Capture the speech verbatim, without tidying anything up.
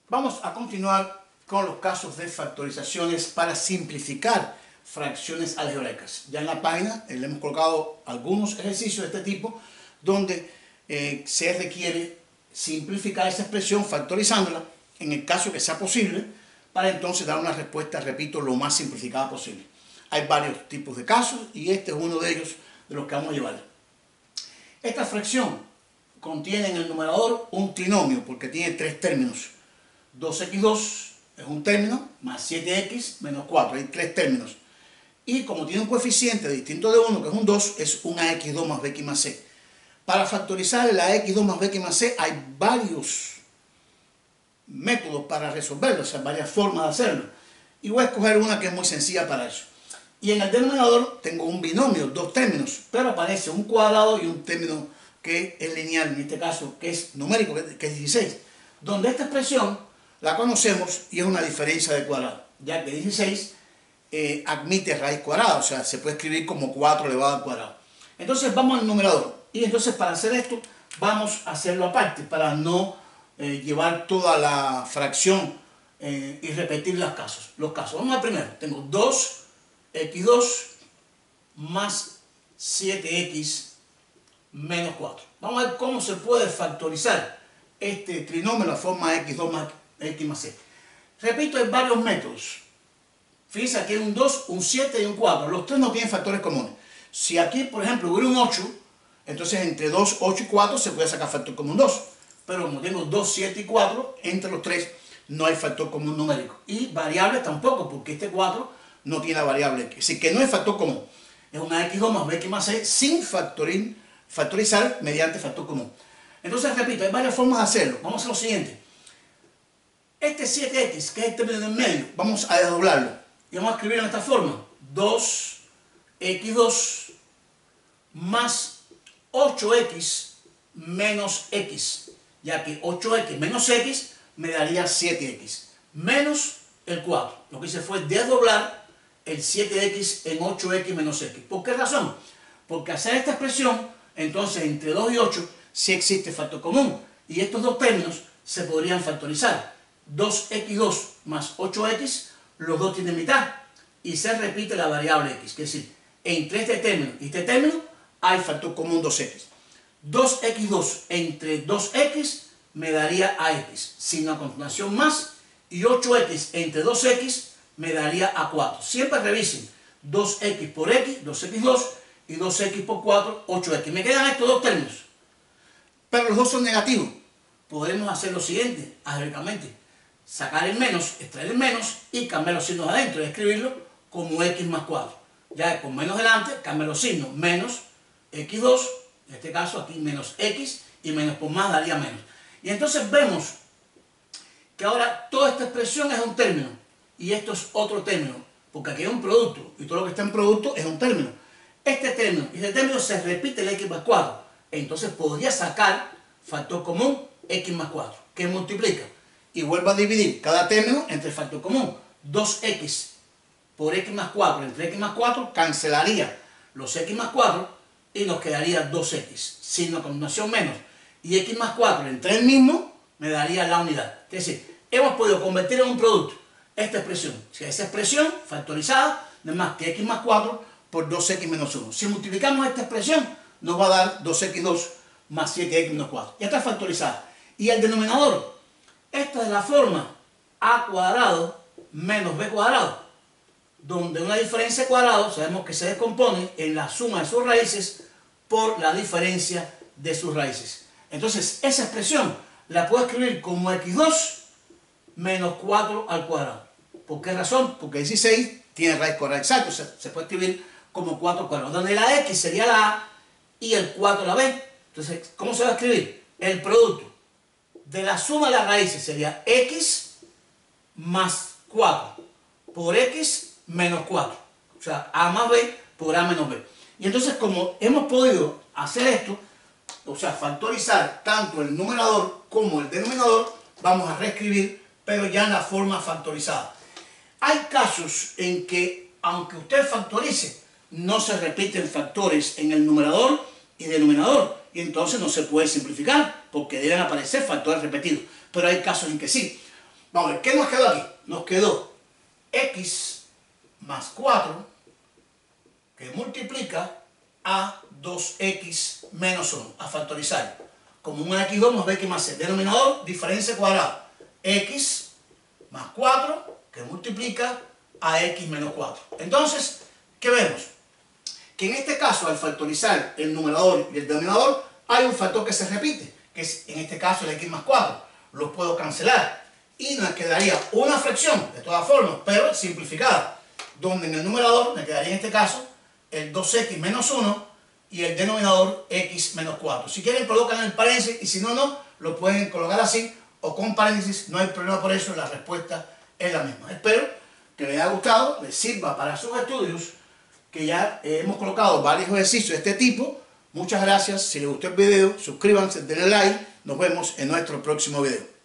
Vamos a continuar con los casos de factorizaciones para simplificar fracciones algebraicas. Ya en la página eh, le hemos colocado algunos ejercicios de este tipo donde eh, se requiere simplificar esa expresión factorizándola en el caso que sea posible para entonces dar una respuesta, repito, lo más simplificada posible. Hay varios tipos de casos y este es uno de ellos de los que vamos a llevar. Esta fracción contiene en el numerador un trinomio porque tiene tres términos. dos equis dos es un término, más siete equis menos cuatro, hay tres términos. Y como tiene un coeficiente distinto de uno, que es un dos, es un a equis dos más b equis más c. Para factorizar el a equis dos más b equis más c hay varios métodos para resolverlo, o sea, varias formas de hacerlo. Y voy a escoger una que es muy sencilla para eso. Y en el denominador tengo un binomio, dos términos, pero aparece un cuadrado y un término que es lineal, en este caso, que es numérico, que es dieciséis. Donde esta expresión la conocemos y es una diferencia de cuadrado, ya que dieciséis eh, admite raíz cuadrada, o sea, se puede escribir como cuatro elevado al cuadrado. Entonces vamos al numerador, y entonces para hacer esto vamos a hacerlo aparte, para no eh, llevar toda la fracción eh, y repetir los casos. Los casos. Vamos al primero, tengo dos equis dos más siete equis menos cuatro. Vamos a ver cómo se puede factorizar este trinomio en la forma equis dos más x más c. Repito, hay varios métodos. Fíjense, aquí hay un dos, un siete y un cuatro. Los tres no tienen factores comunes. Si aquí, por ejemplo, hubiera un ocho, entonces entre dos, ocho y cuatro se puede sacar factor común dos. Pero como tengo dos, siete y cuatro, entre los tres no hay factor común numérico. Y variable tampoco, porque este cuatro no tiene la variable x. Así que no hay factor común. Es una equis dos más b equis más c sin factorizar, factorizar mediante factor común. Entonces, repito, hay varias formas de hacerlo. Vamos a hacer lo siguiente. Este siete equis, que es el término en medio, vamos a desdoblarlo. Y vamos a escribirlo en esta forma. dos equis dos más ocho equis menos x. Ya que ocho equis menos x me daría siete equis. Menos el cuatro. Lo que hice fue desdoblar el siete equis en ocho equis menos x. ¿Por qué razón? Porque hacer esta expresión, entonces entre dos y ocho sí existe factor común. Y estos dos términos se podrían factorizar. dos equis dos más ocho equis, los dos tienen mitad y se repite la variable x, es decir, entre este término y este término hay factor común dos equis. dos equis dos entre dos equis me daría ax, sin la continuación más, y ocho equis entre dos equis me daría a cuatro. Siempre revisen, dos equis por x, dos equis dos, y dos equis por cuatro, ocho equis. Me quedan estos dos términos, pero los dos son negativos. Podemos hacer lo siguiente, algebraicamente. Sacar el menos, extraer el menos y cambiar los signos adentro y escribirlo como x más cuatro. Ya con menos delante, cambia los signos. Menos equis dos, en este caso aquí menos x y menos por más daría menos. Y entonces vemos que ahora toda esta expresión es un término y esto es otro término, porque aquí hay un producto y todo lo que está en producto es un término. Este término y este término se repite el x más cuatro. Entonces podría sacar factor común x más cuatro, que multiplica. Y vuelvo a dividir cada término entre el factor común. dos equis por x más cuatro entre x más cuatro cancelaría los x más cuatro y nos quedaría dos equis, sin la combinación menos. Y x más cuatro entre el mismo me daría la unidad. Es decir, hemos podido convertir en un producto esta expresión. Si esa expresión factorizada no es más que x más cuatro por dos equis menos uno. Si multiplicamos esta expresión nos va a dar dos equis dos más siete equis menos cuatro. Ya está factorizada. Y el denominador, esta es la forma a cuadrado menos b cuadrado, donde una diferencia de cuadrado sabemos que se descompone en la suma de sus raíces por la diferencia de sus raíces. Entonces esa expresión la puedo escribir como equis dos menos cuatro al cuadrado. ¿Por qué razón? Porque dieciséis tiene raíz cuadrada exacta, o sea, se puede escribir como cuatro al cuadrado, donde la x sería la a y el cuatro la b. Entonces, ¿cómo se va a escribir? El producto de la suma de las raíces sería x más cuatro por x menos cuatro. O sea, a más b por a menos b. Y entonces, como hemos podido hacer esto, o sea, factorizar tanto el numerador como el denominador, vamos a reescribir, pero ya en la forma factorizada. Hay casos en que, aunque usted factorice, no se repiten factores en el numerador y denominador. Y entonces no se puede simplificar porque deben aparecer factores repetidos. Pero hay casos en que sí. Vamos a ver, ¿qué nos quedó aquí? Nos quedó x más cuatro que multiplica a dos x menos uno, a factorizar. Como un x dos nos da x más c. Denominador, diferencia cuadrada. X más cuatro que multiplica a x menos cuatro. Entonces, ¿qué vemos? Que en este caso, al factorizar el numerador y el denominador, hay un factor que se repite, que es en este caso el x más cuatro. Los puedo cancelar y nos quedaría una fracción, de todas formas, pero simplificada, donde en el numerador me quedaría en este caso el dos x menos uno y el denominador x menos cuatro. Si quieren colocan el paréntesis y si no, no, lo pueden colocar así o con paréntesis, no hay problema por eso, la respuesta es la misma. Espero que les haya gustado, les sirva para sus estudios, que ya eh, hemos colocado varios ejercicios de este tipo. Muchas gracias, si les gustó el video, suscríbanse, denle like, nos vemos en nuestro próximo video.